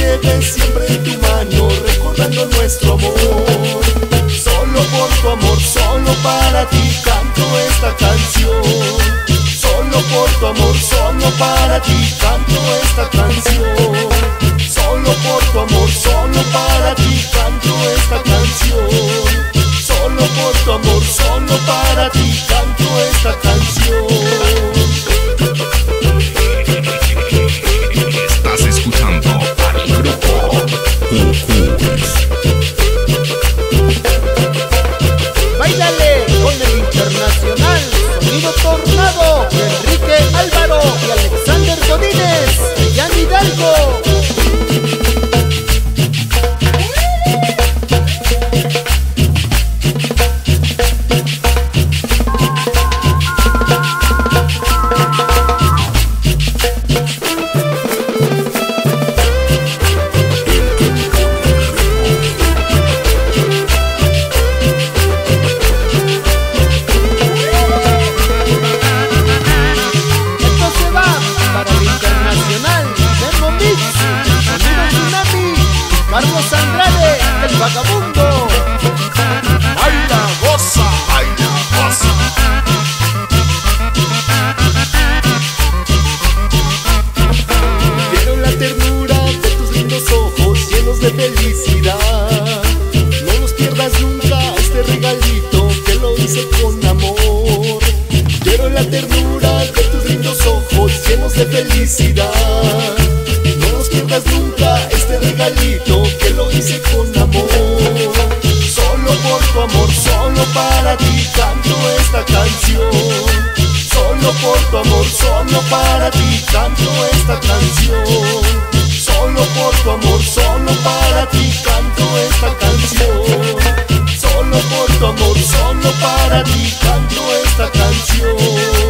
lleves siempre en tu mano, recordando nuestro amor. Solo por tu amor, solo para ti canto esta canción. Solo por tu amor, solo para ti canto esta canción. Solo por tu amor, solo para ti canto esta canción. Solo por tu amor, solo para ti canto esta canción. Estás escuchando al grupo Cucuys. Báilale con el internacional Sonido Tornado de Enrique Álvaro y Alexander Godínez, Jan Hidalgo. Carlos Andrade, el vagabundo. Baila, goza, baila, goza. Quiero la ternura de tus lindos ojos llenos de felicidad. No los pierdas nunca, este regalito que lo hice con amor. Quiero la ternura de tus lindos ojos llenos de felicidad. No los pierdas nunca, este regalito que lo hice con amor. Solo por tu amor, solo para ti canto esta canción. Solo por tu amor, solo para ti canto esta canción. Solo por tu amor, solo para ti canto esta canción. Solo por tu amor, solo para ti canto esta canción.